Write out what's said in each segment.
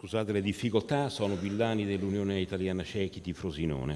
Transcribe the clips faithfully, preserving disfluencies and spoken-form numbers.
scusate le difficoltà, sono Villani dell'Unione Italiana Ciechi di Frosinone.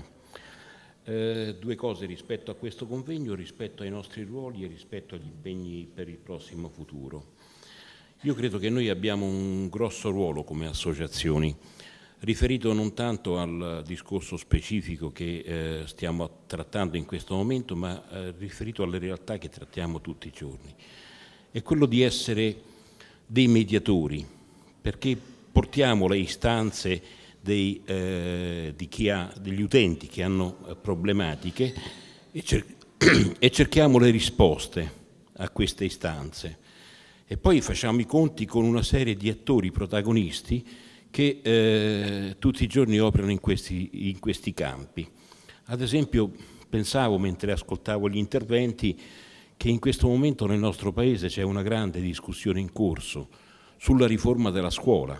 Eh, due cose rispetto a questo convegno, rispetto ai nostri ruoli e rispetto agli impegni per il prossimo futuro. Io credo che noi abbiamo un grosso ruolo come associazioni, riferito non tanto al discorso specifico che eh, stiamo trattando in questo momento, ma eh, riferito alle realtà che trattiamo tutti i giorni. È quello di essere dei mediatori, perché portiamo le istanze dei, eh, di chi ha, degli utenti che hanno eh, problematiche e, cer e cerchiamo le risposte a queste istanze. E poi facciamo i conti con una serie di attori protagonisti che eh, tutti i giorni operano in questi, in questi campi. Ad esempio, pensavo mentre ascoltavo gli interventi che in questo momento nel nostro Paese c'è una grande discussione in corso sulla riforma della scuola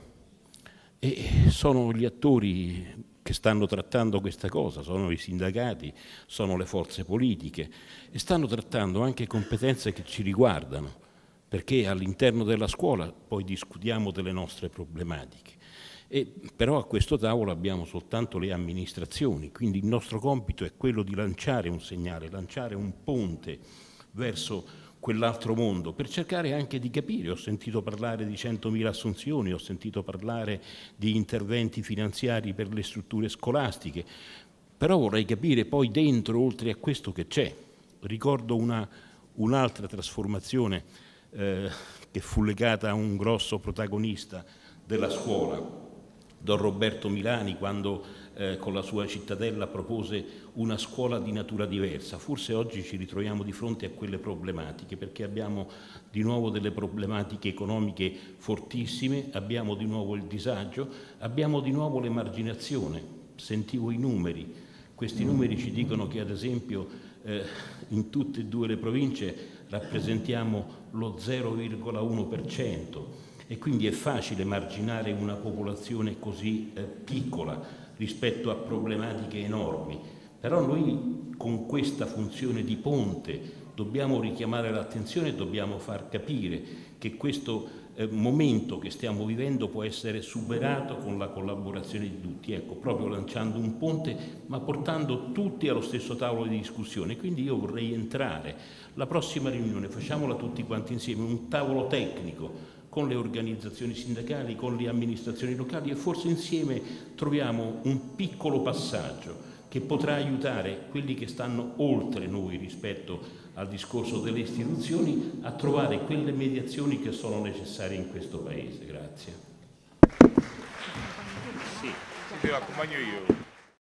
e sono gli attori che stanno trattando questa cosa, sono i sindacati, sono le forze politiche e stanno trattando anche competenze che ci riguardano, perché all'interno della scuola poi discutiamo delle nostre problematiche. E però a questo tavolo abbiamo soltanto le amministrazioni, quindi il nostro compito è quello di lanciare un segnale, lanciare un ponte verso quell'altro mondo, per cercare anche di capire. Ho sentito parlare di centomila assunzioni, ho sentito parlare di interventi finanziari per le strutture scolastiche, però vorrei capire poi dentro, oltre a questo, che c'è. Ricordo un'altra un trasformazione eh, che fu legata a un grosso protagonista della scuola, Don Roberto Milani, quando eh, con la sua cittadella propose una scuola di natura diversa. Forse oggi ci ritroviamo di fronte a quelle problematiche, perché abbiamo di nuovo delle problematiche economiche fortissime, abbiamo di nuovo il disagio, abbiamo di nuovo l'emarginazione. Sentivo i numeri, questi numeri ci dicono che ad esempio eh, in tutte e due le province rappresentiamo lo zero virgola uno per cento. E quindi è facile marginare una popolazione così eh, piccola rispetto a problematiche enormi. Però noi con questa funzione di ponte dobbiamo richiamare l'attenzione e dobbiamo far capire che questo eh, momento che stiamo vivendo può essere superato con la collaborazione di tutti, ecco, proprio lanciando un ponte ma portando tutti allo stesso tavolo di discussione. Quindi io vorrei entrare, la prossima riunione facciamola tutti quanti insieme, un tavolo tecnico con le organizzazioni sindacali, con le amministrazioni locali, e forse insieme troviamo un piccolo passaggio che potrà aiutare quelli che stanno oltre noi rispetto al discorso delle istituzioni a trovare quelle mediazioni che sono necessarie in questo Paese. Grazie. Sì, ti accompagno io.